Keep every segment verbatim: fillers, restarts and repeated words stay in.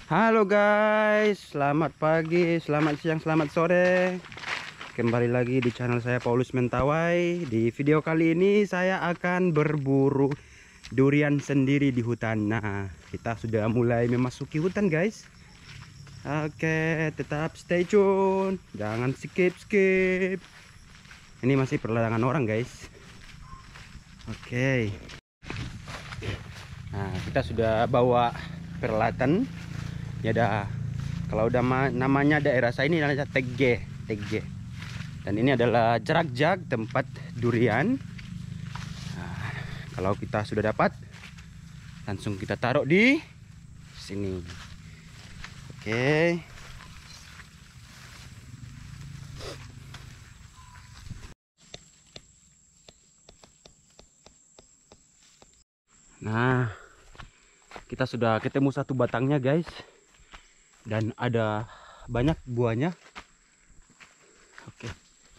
Halo guys, selamat pagi, selamat siang, selamat sore. Kembali lagi di channel saya Paulus Mentawai. Di video kali ini saya akan berburu durian sendiri di hutan. Nah, kita sudah mulai memasuki hutan guys. Oke, tetap stay tune, jangan skip-skip. Ini masih perladangan orang guys. Oke. Nah, kita sudah bawa peralatan. Ya dah, kalau udah namanya daerah saya ini namanya Tege, Tege. Dan ini adalah jarak-jarak tempat durian. Nah, kalau kita sudah dapat, langsung kita taruh di sini. Oke. Nah, kita sudah ketemu satu batangnya guys. Dan ada banyak buahnya. Oke.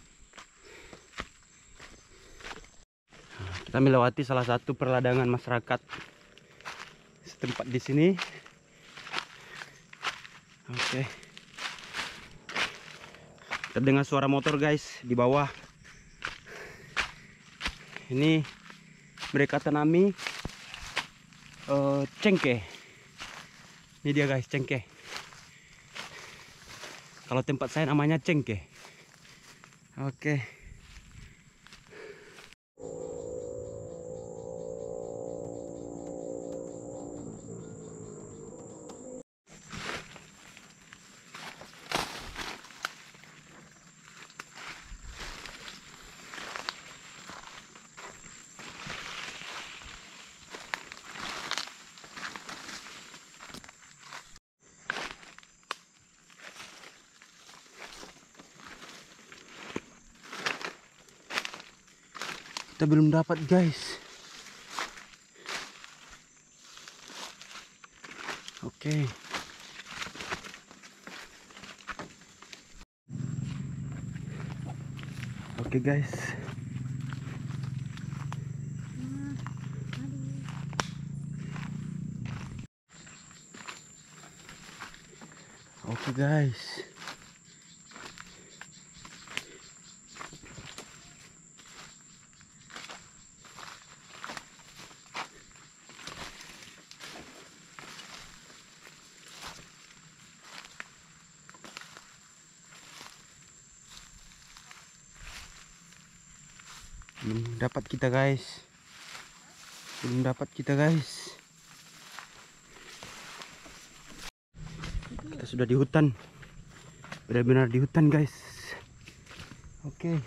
Nah, kita melewati salah satu perladangan masyarakat setempat di sini. Oke. Terdengar suara motor guys di bawah. Ini mereka tanami uh, cengkeh. Ini dia guys, cengkeh. Kalau tempat saya namanya cengkeh. Oke. Kita belum dapat guys. Oke. Oke guys. Oke guys. Belum dapat kita guys. Belum dapat kita guys. Kita sudah di hutan. Benar-benar di hutan guys. Oke.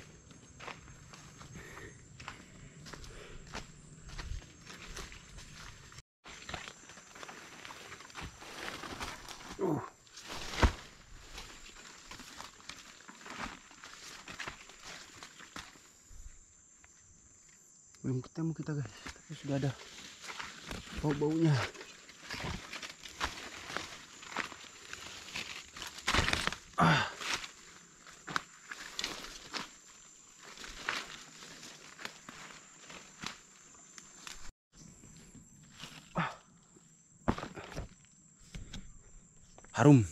Uh. Belum ketemu kita guys, tapi sudah ada bau-baunya. Ah. Ah. Harum.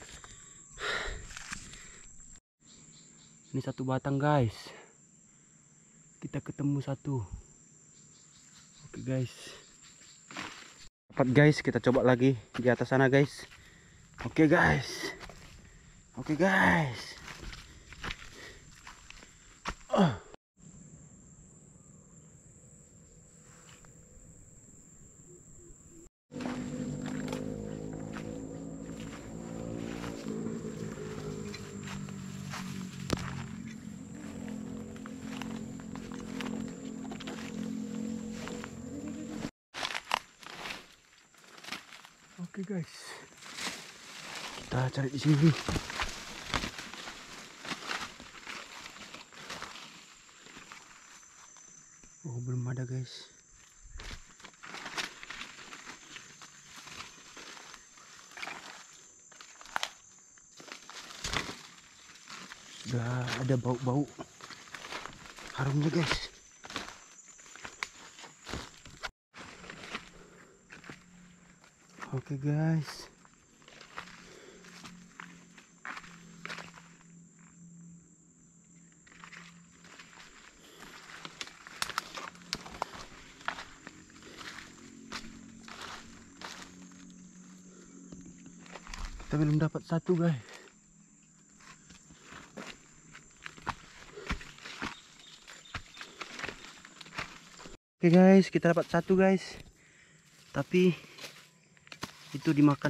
Ini satu batang guys. Kita ketemu satu. Oke guys. Dapat guys, kita coba lagi di atas sana guys. Oke guys. Oke guys. Oh. Oke guys, kita cari di sini. Oh, belum ada guys. Sudah ada bau-bau harumnya guys. Oke guys. Kita belum dapat satu guys. Oke guys, kita dapat satu guys. Tapi itu dimakan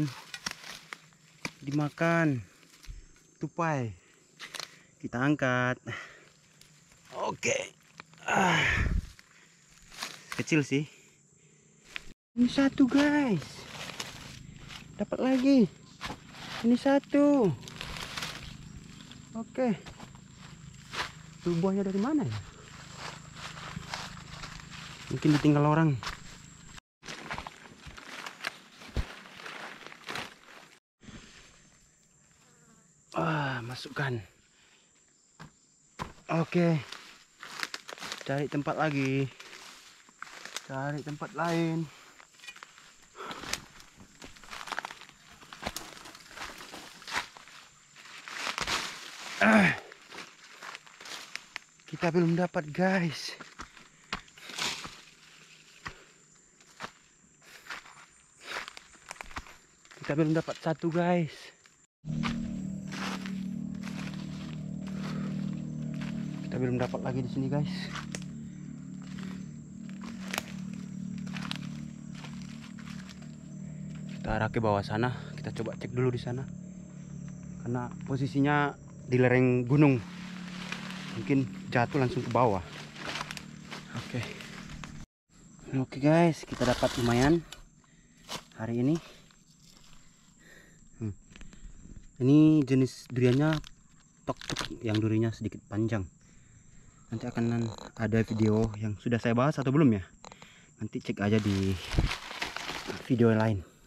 dimakan tupai. Kita angkat. Oke. Ah. Kecil sih. Ini satu guys. Dapat lagi. Ini satu. Oke. Itu buahnya dari mana ya? Mungkin ditinggal orang. Ah, masukkan. Oke. Cari tempat lagi. Cari tempat lain. Ah. Kita belum dapat guys. Kita belum dapat satu guys. Kita belum dapat lagi di sini guys. Kita arah ke bawah sana. Kita coba cek dulu di sana. Karena posisinya di lereng gunung. Mungkin jatuh langsung ke bawah. Oke. Oke guys, kita dapat lumayan hari ini. Hmm. Ini jenis duriannya tok-tok yang durinya sedikit panjang. Nanti akan ada video yang sudah saya bahas atau belum ya. Nanti cek aja di video lain.